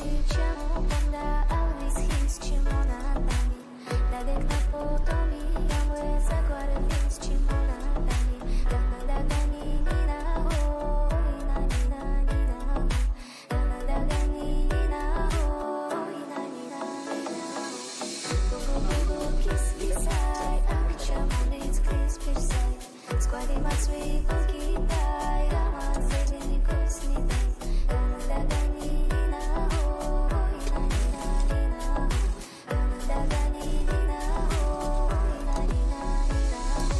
Diciamo banda alis hins cimona dani Dadek na potomi Amwes agora hins cimona dani Kanada gani nina ho Ina nina nina ho Kanada gani nina ho Ina nina nina ho Bubu kiss kisai Akcha monit kiss pisai Składy matsui pokitai Raman zevini kosni dai Kanada gani nina ho Ina nina nina ho Kanada gani nina ho Ina nina nina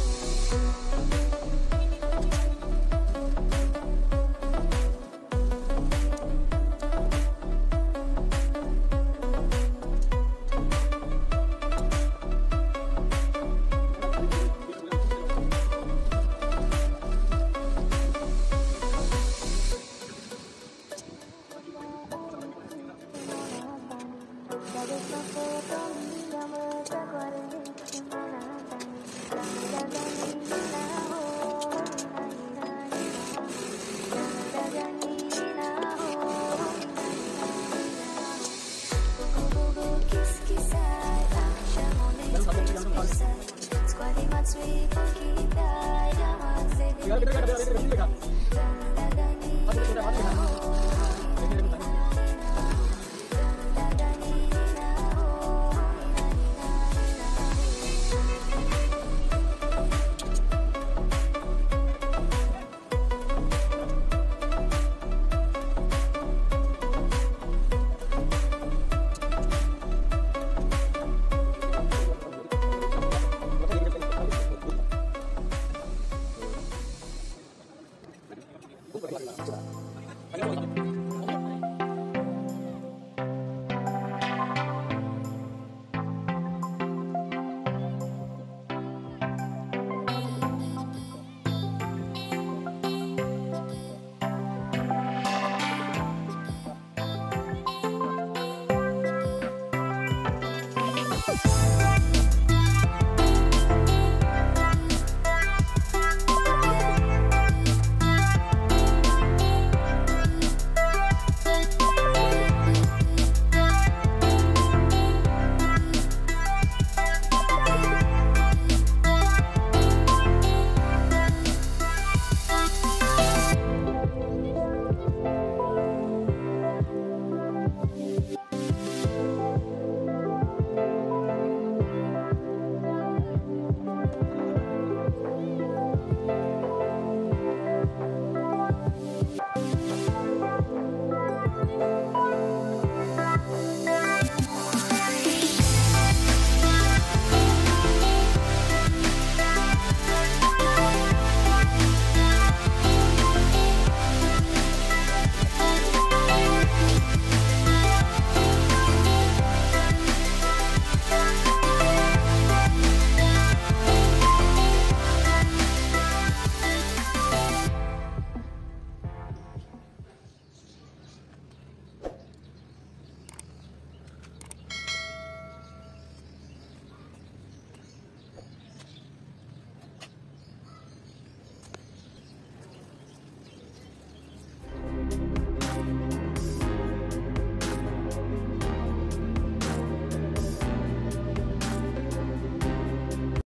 Dadek na potomi Amwes agora hins cimona dani Kanada gani nina ho Ina nina nina ho Kanada gani nina ho Ina nina nina ho Bubu kiss kisai Akcha monit kiss pisai Składy matsui pokitai Raman zevini kosni dai Kanada gani nina ho Ina nina nina ho Kanada gani nina ho Ina nina nina